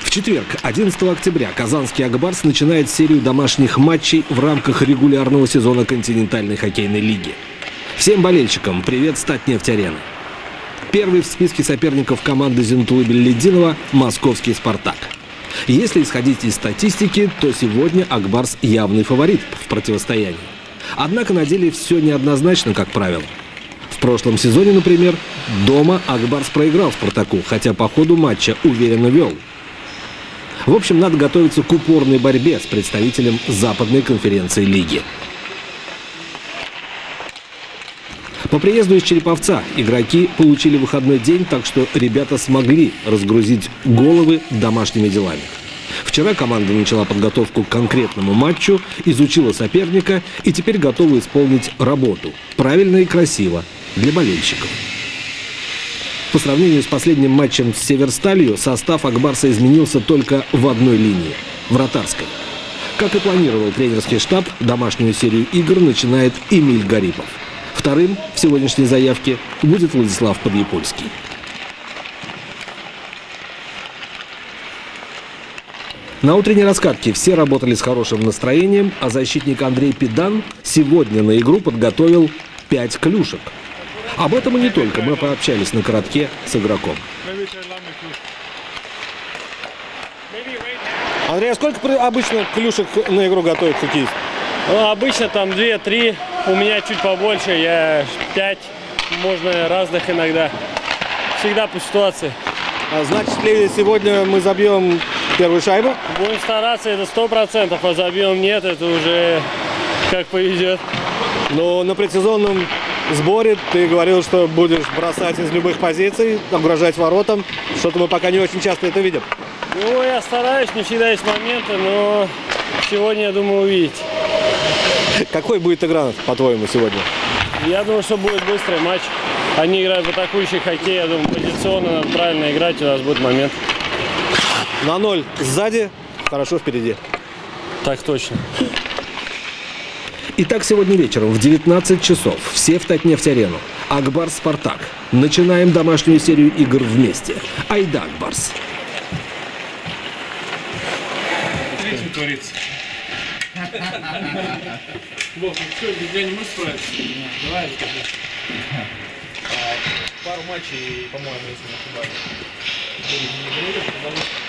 В четверг, 11 октября, казанский «Ак-Барс» начинает серию домашних матчей в рамках регулярного сезона континентальной хоккейной лиги. Всем болельщикам привет с Татнефть-арены. Первый в списке соперников команды Зинатулы Беллидинова – московский «Спартак». Если исходить из статистики, то сегодня «Ак-Барс» явный фаворит в противостоянии. Однако на деле все неоднозначно, как правило. В прошлом сезоне, например, дома «Ак-Барс» проиграл «Спартаку», хотя по ходу матча уверенно вел. В общем, надо готовиться к упорной борьбе с представителем Западной конференции лиги. По приезду из Череповца игроки получили выходной день, так что ребята смогли разгрузить головы домашними делами. Вчера команда начала подготовку к конкретному матчу, изучила соперника и теперь готова исполнить работу. Правильно и красиво для болельщиков. По сравнению с последним матчем с «Северсталью» состав «Ак-Барса» изменился только в одной линии – вратарской. Как и планировал тренерский штаб, домашнюю серию игр начинает Эмиль Гарипов. Вторым в сегодняшней заявке будет Владислав Подъепольский. На утренней раскатке все работали с хорошим настроением, а защитник Андрей Педан сегодня на игру подготовил 5 клюшек. Об этом и не только. Мы пообщались на коротке с игроком. Андрей, а сколько обычно клюшек на игру готовит хоккеист? Ну, обычно там 2-3. У меня чуть побольше. Я 5. Можно разных иногда. Всегда по ситуации. А значит ли сегодня мы забьем первую шайбу? Будем стараться, это 100%. А забьем нет, это уже как повезет. Но на предсезонном сборе ты говорил, что будешь бросать из любых позиций, угрожать воротам. Что-то мы пока не очень часто это видим. Ну, я стараюсь, не всегда есть моменты, но сегодня, я думаю, увидите. Какой будет игра, по-твоему, сегодня? Я думаю, что будет быстрый матч. Они играют в атакующий хоккей, я думаю, позиционно надо правильно играть, у нас будет момент. На 0 сзади, хорошо впереди. Так точно. Итак, сегодня вечером в 19 часов все в Татнефть-арену. «Ак-Барс» «Спартак». Начинаем домашнюю серию игр вместе. Айда, «Ак-Барс». Что творится? Вов, ну что, без тебя не можешь справиться? Давай, расскажи. Пару матчей, по-моему, если не ошибаюсь.